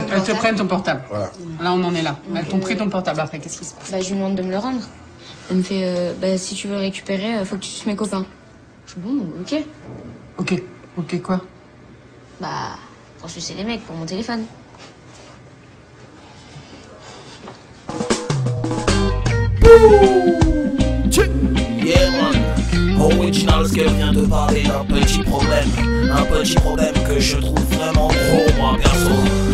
Elles te prennent ton portable. Voilà. Là, on en est là. Elles t'ont pris ton portable. Après, qu'est-ce qui se passe? Bah, je lui demande de me le rendre. Elle me fait, si tu veux le récupérer, faut que tu suives mes copains. Je dis, bon, ok. Ok. Ok, quoi? Bah, pour sucer les mecs, pour mon téléphone. Yeah man, Original Scale vient de parler d'un petit problème. Un petit problème que je trouve vraiment gros moi perso.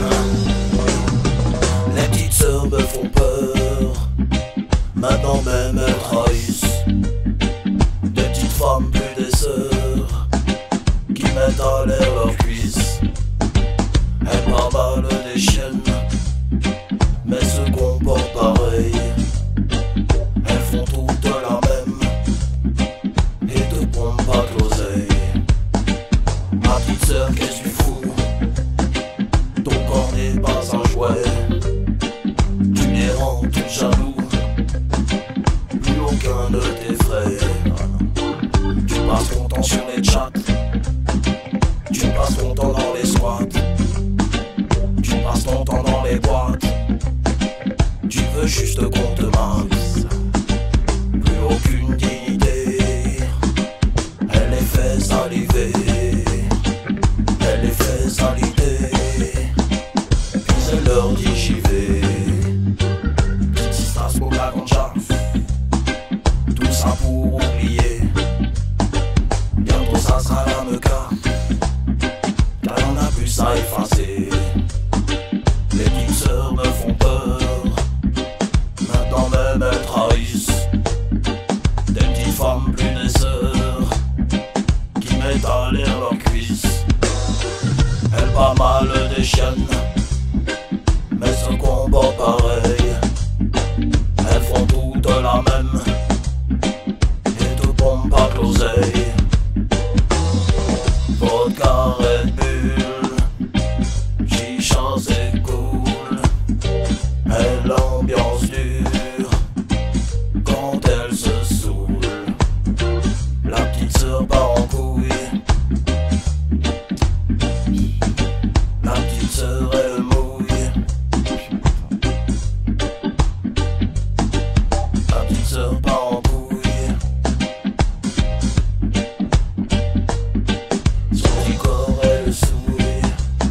Les petites sœurs me font peur. Maintenant même elles trahissent. Des petites femmes plus des sœurs qui mettent à l'air leurs cuisses. Elles parlent mal des chiennes, mais se comportent pareil. Elles font toutes la même et te pompent pas de l'oseille. Ma petite sœur, qu'est-ce que tu fous? Ton corps n'est pas un jouet. Tu les rends tout jaloux. Plus aucun de tes frères. Tu passes ton temps sur les chats. Tu passes ton temps dans les squats. Tu passes ton temps dans les boîtes. Tu veux juste qu'on te masse. Plus aucune dignité. Elle les fait saliver. Elle les fait saliver. Puis elle leur dit j'y vais. Si ça se la concha. Tout ça pour oublier. Bientôt ça sera la meuca. Car y'en a plus à effacer. Les petites sœurs me font peur. Maintenant même elles trahissent. Des petites femmes plus des sœurs qui mettent à l'air leurs cuisses. Elles parlent mal des chiennes, mais se comportent pareil. Elles font toutes la même et te pompent pas de l'oseille. Vodka, Red Bull, chicha c'est cool. Et l'ambiance dure quand elle se saoule. La petite sœur part en couille. La petite sœur elle mouille. La petite sœur part en couille. Son petit corps elle souille.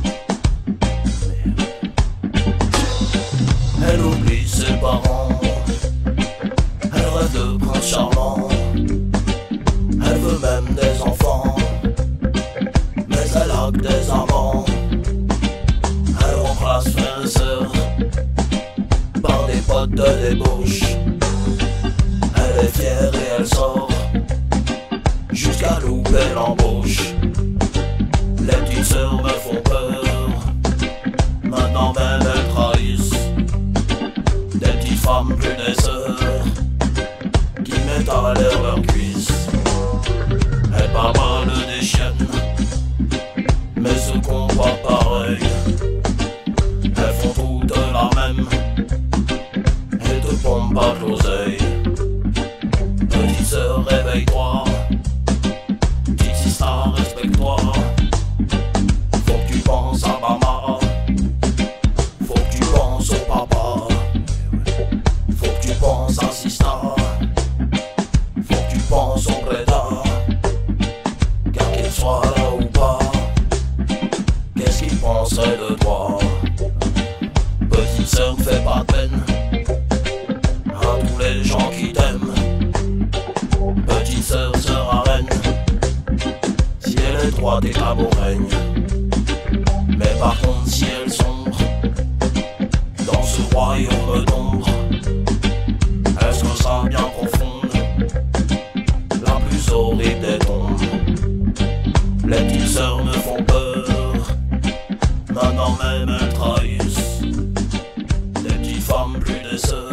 Elle oublie ses parents. Elle rêve de prince charmant. Elle veut même des enfants. Mais elle a que des amants. Elle remplace frères et sœurs par des potes de débauche. Elle est fière et elle sort jusqu'à louper l'embauche. Les petites sœurs me font peur. Maintenant même elles trahissent. Des petites femmes plus des sœurs qui mettent à l'air leurs cuisses. Elles parlent mal des chiennes, mais se comportent pareil. Elles font toutes la même et te pompent pas de l'oseille. Petite sœur, réveille-toi. Petite sista, respecte-toi. Faut que tu penses à maman. Faut que tu penses au papa. Faut que tu penses à sista. Faut que tu penses au Breda. Car qu'il soit là ou pas, qu'est-ce qu'il penserait de toi? Petite sœur, fais pas de peine à tous les gens qui t'aiment. Petite sœur sera reine si elle est droite et la beau règne. Mais par contre si elle sombre dans ce royaume d'ombre, elle sera bien profonde, la plus horrible des tombes. Les petites sœurs me font peur. Maintenant même elles trahissent. Des petites femmes plus des sœurs